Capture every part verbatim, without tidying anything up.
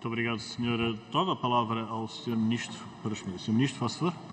Muito obrigado, senhora Deputada. A palavra ao senhor Ministro para os senhores. senhor Ministro, faça favor.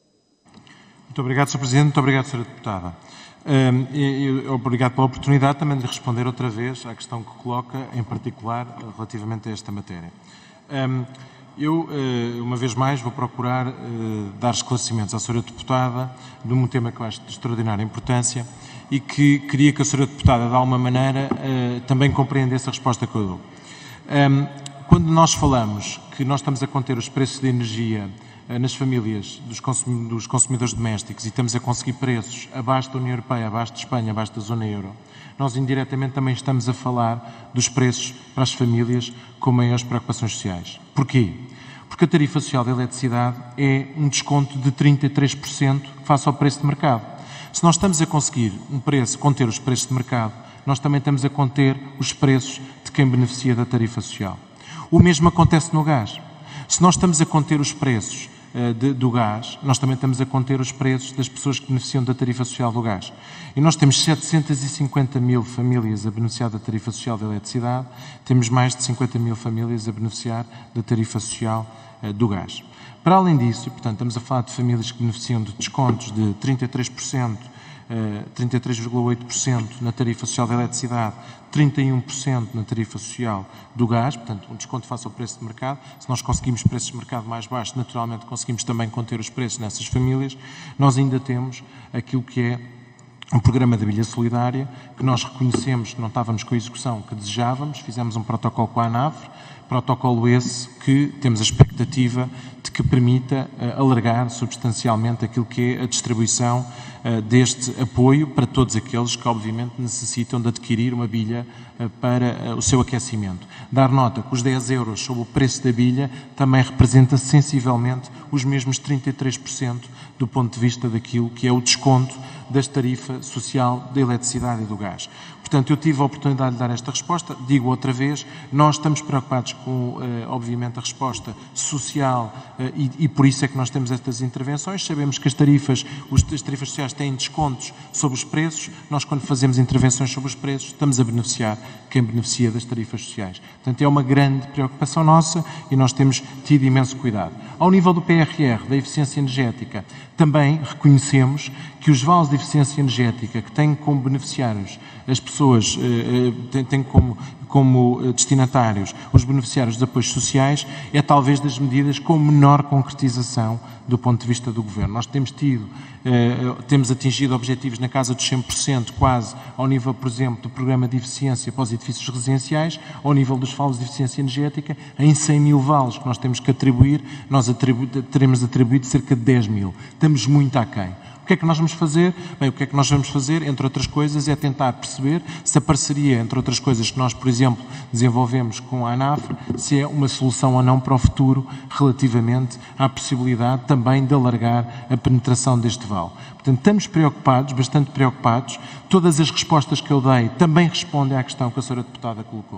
Muito obrigado, senhor Presidente. Muito obrigado, senhora Deputada. Um, e, e, obrigado pela oportunidade também de responder outra vez à questão que coloca, em particular, relativamente a esta matéria. Um, eu, uma vez mais, vou procurar uh, dar esclarecimentos à senhora Deputada de um tema que eu acho de extraordinária importância e que queria que a senhora Deputada, de alguma maneira, uh, também compreendesse a resposta que eu dou. Um, quando nós falamos que nós estamos a conter os preços de energia uh, nas famílias dos, consum dos consumidores domésticos e estamos a conseguir preços abaixo da União Europeia, abaixo de Espanha, abaixo da zona euro, nós indiretamente também estamos a falar dos preços para as famílias com maiores preocupações sociais. Porquê? Porque a tarifa social da eletricidade é um desconto de trinta e três por cento face ao preço de mercado. Se nós estamos a conseguir um preço, conter os preços de mercado, nós também estamos a conter os preços de quem beneficia da tarifa social. O mesmo acontece no gás. Se nós estamos a conter os preços uh, de, do gás, nós também estamos a conter os preços das pessoas que beneficiam da tarifa social do gás. E nós temos setecentas e cinquenta mil famílias a beneficiar da tarifa social da eletricidade, temos mais de cinquenta mil famílias a beneficiar da tarifa social uh, do gás. Para além disso, e, portanto, estamos a falar de famílias que beneficiam de descontos de trinta e três por cento, uh, trinta e três vírgula oito por cento na tarifa social da eletricidade, trinta e um por cento na tarifa social do gás, portanto, um desconto face ao preço de mercado. Se nós conseguimos preços de mercado mais baixos, naturalmente conseguimos também conter os preços nessas famílias. Nós ainda temos aquilo que é um programa de bilha solidária, que nós reconhecemos que não estávamos com a execução que desejávamos, fizemos um protocolo com a ANAVR, protocolo esse que temos a expectativa de que permita uh, alargar substancialmente aquilo que é a distribuição uh, deste apoio para todos aqueles que obviamente necessitam de adquirir uma bilha uh, para uh, o seu aquecimento. Dar nota que os dez euros sobre o preço da bilha também representa sensivelmente os mesmos trinta e três por cento do ponto de vista daquilo que é o desconto das tarifas social da eletricidade e do gás. Portanto, eu tive a oportunidade de dar esta resposta, digo outra vez, nós estamos preocupados com, eh, obviamente, a resposta social eh, e, e por isso é que nós temos estas intervenções. Sabemos que as tarifas, os, as tarifas sociais têm descontos sobre os preços, nós quando fazemos intervenções sobre os preços estamos a beneficiar quem beneficia das tarifas sociais. Portanto, é uma grande preocupação nossa e nós temos tido imenso cuidado. Ao nível do P R R, da eficiência energética, também reconhecemos que os vales de eficiência energética que têm como beneficiários as pessoas, eh, têm como, como destinatários os beneficiários dos apoios sociais, é talvez das medidas com menor concretização do ponto de vista do Governo. Nós temos tido, eh, temos atingido objetivos na casa dos cem por cento, quase ao nível, por exemplo, do programa de eficiência para os edifícios residenciais, ao nível dos vales de eficiência energética, em cem mil vales que nós temos que atribuir, nós atribu teremos atribuído cerca de dez mil. Estamos muito aquém. O que é que nós vamos fazer? Bem, o que é que nós vamos fazer, entre outras coisas, é tentar perceber se a parceria, entre outras coisas que nós, por exemplo, desenvolvemos com a ANAVR, se é uma solução ou não para o futuro relativamente à possibilidade também de alargar a penetração deste vale. Portanto, estamos preocupados, bastante preocupados. Todas as respostas que eu dei também respondem à questão que a senhora Deputada colocou.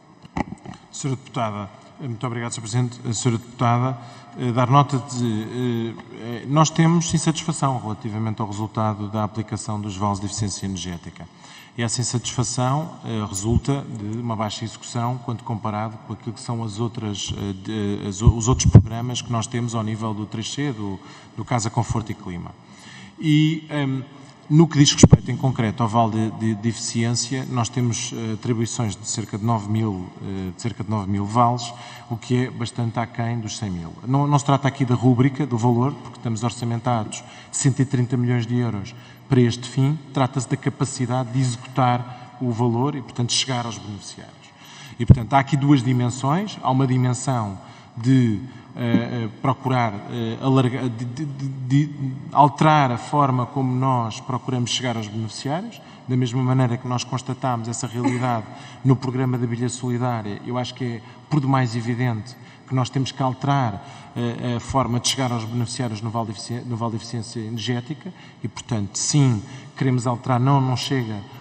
senhora Deputada, muito obrigado, senhor Presidente. A senhora Deputada, eh, dar nota de... Eh, nós temos insatisfação relativamente ao resultado da aplicação dos vales de eficiência energética. E essa insatisfação eh, resulta de uma baixa execução quando comparado com aquilo que são as outras, eh, de, as, os outros programas que nós temos ao nível do três C, do, do Casa Conforto e Clima. E... Um, No que diz respeito, em concreto, ao vale de, de, de eficiência, nós temos uh, atribuições de cerca de nove mil, uh, de cerca de nove mil vales, o que é bastante aquém dos cem mil. Não, não se trata aqui da rúbrica, do valor, porque estamos orçamentados cento e trinta milhões de euros para este fim, trata-se da capacidade de executar o valor e, portanto, chegar aos beneficiários. E, portanto, há aqui duas dimensões. Há uma dimensão de uh, procurar uh, alargar, de, de, de, de alterar a forma como nós procuramos chegar aos beneficiários, da mesma maneira que nós constatámos essa realidade no programa da bilha solidária. Eu acho que é por demais evidente que nós temos que alterar uh, a forma de chegar aos beneficiários no vale de eficiência, no vale de eficiência energética e, portanto, sim, queremos alterar, não, não chega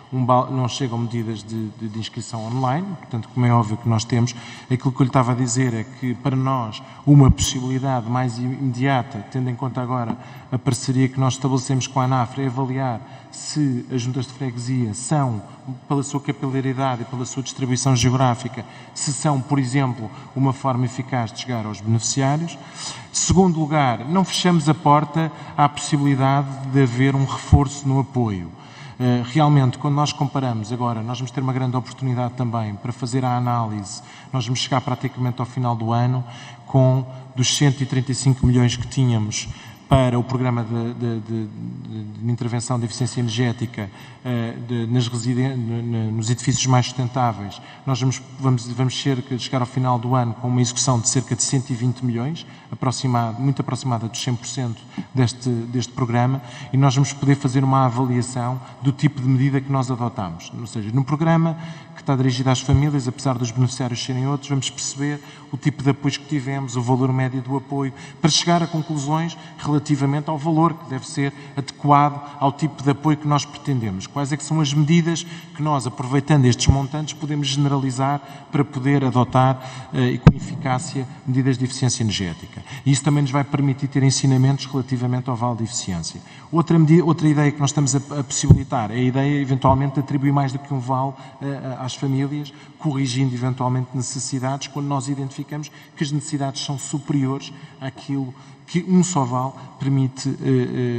um, não chegam medidas de, de, de inscrição online, portanto, como é óbvio que nós temos, aquilo que eu lhe estava a dizer é que, para nós, uma possibilidade mais imediata, tendo em conta agora a parceria que nós estabelecemos com a ANAFRA, é avaliar se as juntas de freguesia são, pela sua capilaridade e pela sua distribuição geográfica, se são, por exemplo, uma forma eficaz de chegar aos beneficiários. Segundo lugar, não fechamos a porta à possibilidade de haver um reforço no apoio. Realmente, quando nós comparamos agora, nós vamos ter uma grande oportunidade também para fazer a análise, nós vamos chegar praticamente ao final do ano com dos cento e trinta e cinco milhões que tínhamos para o programa de, de, de, de intervenção de eficiência energética de, nas residen- nos edifícios mais sustentáveis. Nós vamos, vamos, vamos cerca, chegar ao final do ano com uma execução de cerca de cento e vinte milhões, aproximado, muito aproximada dos cem por cento deste, deste programa, e nós vamos poder fazer uma avaliação do tipo de medida que nós adotamos. Ou seja, no programa que está dirigido às famílias, apesar dos beneficiários serem outros, vamos perceber o tipo de apoios que tivemos, o valor médio do apoio, para chegar a conclusões relativamente ao valor que deve ser adequado ao tipo de apoio que nós pretendemos. Quais é que são as medidas que nós, aproveitando estes montantes, podemos generalizar para poder adotar eh, e com eficácia medidas de eficiência energética. E isso também nos vai permitir ter ensinamentos relativamente ao vale de eficiência. Outra, medida, outra ideia que nós estamos a, a possibilitar é a ideia, eventualmente, de atribuir mais do que um vale eh, às famílias, corrigindo, eventualmente, necessidades, quando nós identificamos que as necessidades são superiores àquilo que um só vale permite uh, uh,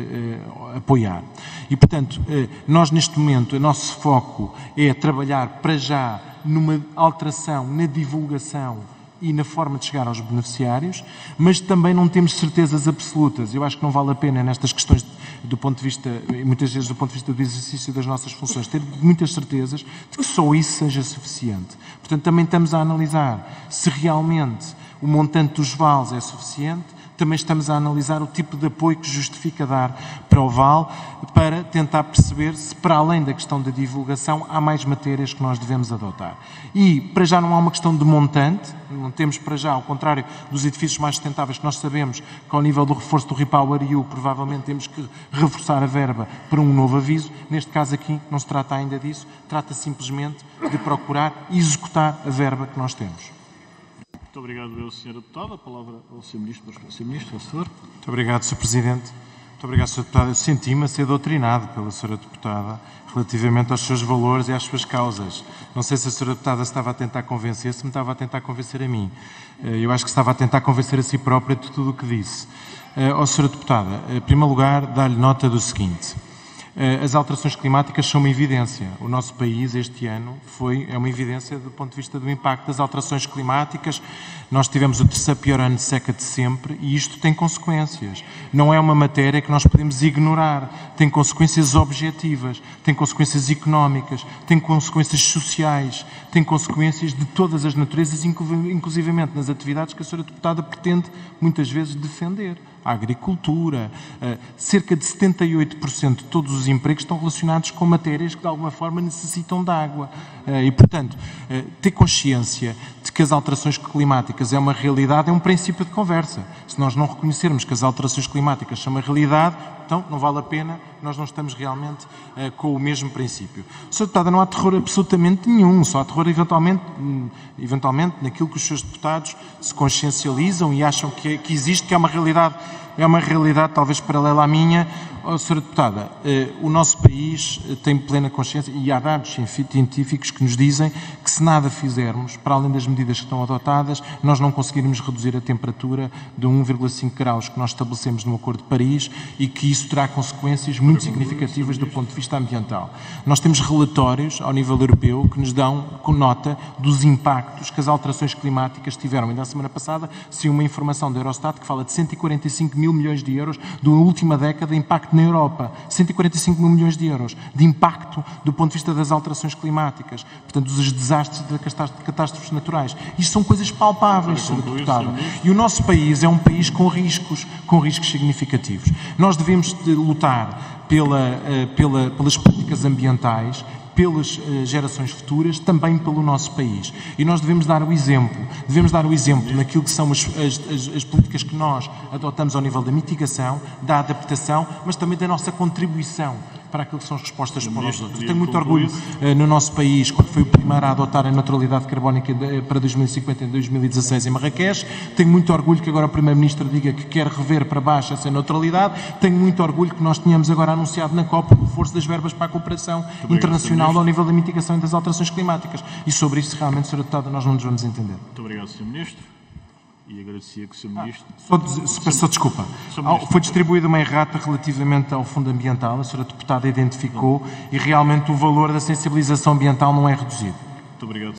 uh, apoiar. E, portanto, uh, nós neste momento, o nosso foco é trabalhar para já numa alteração na divulgação e na forma de chegar aos beneficiários, mas também não temos certezas absolutas. Eu acho que não vale a pena nestas questões do ponto de vista, muitas vezes do ponto de vista do exercício das nossas funções, ter muitas certezas de que só isso seja suficiente. Portanto, também estamos a analisar se realmente o montante dos vales é suficiente. Também estamos a analisar o tipo de apoio que justifica dar para o vale, para tentar perceber se, para além da questão da divulgação, há mais matérias que nós devemos adotar. E, para já, não há uma questão de montante, não temos para já, ao contrário dos edifícios mais sustentáveis, que nós sabemos que, ao nível do reforço do Repower E U, provavelmente temos que reforçar a verba para um novo aviso. Neste caso aqui, não se trata ainda disso, trata simplesmente de procurar executar a verba que nós temos. Muito obrigado, senhora Deputada. A palavra ao senhor Ministro. senhor Ministro, por favor. Muito obrigado, senhor Presidente. Muito obrigado, senhora Deputada. Eu senti-me a ser doutrinado pela senhora Deputada relativamente aos seus valores e às suas causas. Não sei se a senhora Deputada estava a tentar convencer, se me estava a tentar convencer a mim. Eu acho que estava a tentar convencer a si própria de tudo o que disse. Ó, senhora Deputada, em primeiro lugar, dá-lhe nota do seguinte. As alterações climáticas são uma evidência. O nosso país, este ano, foi, é uma evidência do ponto de vista do impacto das alterações climáticas. Nós tivemos o terceiro pior ano de seca de sempre e isto tem consequências. Não é uma matéria que nós podemos ignorar. Tem consequências objetivas, tem consequências económicas, tem consequências sociais, tem consequências de todas as naturezas, inclusivamente nas atividades que a senhora Deputada pretende, muitas vezes, defender. A agricultura, cerca de setenta e oito por cento de todos os empregos estão relacionados com matérias que de alguma forma necessitam de água. E, portanto, ter consciência de que as alterações climáticas é uma realidade é um princípio de conversa. Se nós não reconhecermos que as alterações climáticas são uma realidade, então não vale a pena, nós não estamos realmente uh, com o mesmo princípio. senhora Deputada, não há terror absolutamente nenhum, só há terror eventualmente, um, eventualmente naquilo que os seus deputados se consciencializam e acham que, é, que existe, que é uma realidade, é uma realidade talvez paralela à minha. Oh, senhora Deputada, uh, o nosso país uh, tem plena consciência e há dados científicos que nos dizem que se nada fizermos, para além das medidas que estão adotadas, nós não conseguiremos reduzir a temperatura de um vírgula cinco graus que nós estabelecemos no Acordo de Paris e que isso terá consequências muito significativas do ponto de vista ambiental. Nós temos relatórios ao nível europeu que nos dão com nota dos impactos que as alterações climáticas tiveram. Ainda a semana passada saiu uma informação da Eurostat que fala de cento e quarenta e cinco mil milhões de euros da última década de impacto na Europa. cento e quarenta e cinco mil milhões de euros de impacto do ponto de vista das alterações climáticas, portanto, dos desastres de catástrofes naturais. Isto são coisas palpáveis, senhor Deputado. E o nosso país é um país com riscos, com riscos significativos. Nós devemos de lutar pela, pela, pelas políticas ambientais, pelas uh, gerações futuras, também pelo nosso país. E nós devemos dar o exemplo, devemos dar o exemplo naquilo que são as, as, as políticas que nós adotamos ao nível da mitigação, da adaptação, mas também da nossa contribuição para aquilo que são as respostas senhor para os Ministro, outros. podia Tenho muito concluir? orgulho eh, no nosso país, quando foi o primeiro a adotar a neutralidade carbónica de, para dois mil e cinquenta em dois mil e dezasseis em Marrakech. Tenho muito orgulho que agora o Primeiro-Ministro diga que quer rever para baixo essa neutralidade. Tenho muito orgulho que nós tenhamos agora anunciado na COP o reforço das verbas para a cooperação obrigado, internacional senhor ao nível da mitigação e das alterações climáticas. E sobre isso, realmente, senhor Deputado, nós não nos vamos entender. Muito obrigado, senhor Ministro. E agradecia que o senhor Ministro... Só, dizer- peço só desculpa. Ao- Foi distribuída uma errata relativamente ao Fundo Ambiental. A senhora Deputada identificou e realmente o valor da sensibilização ambiental não é reduzido. Muito obrigado.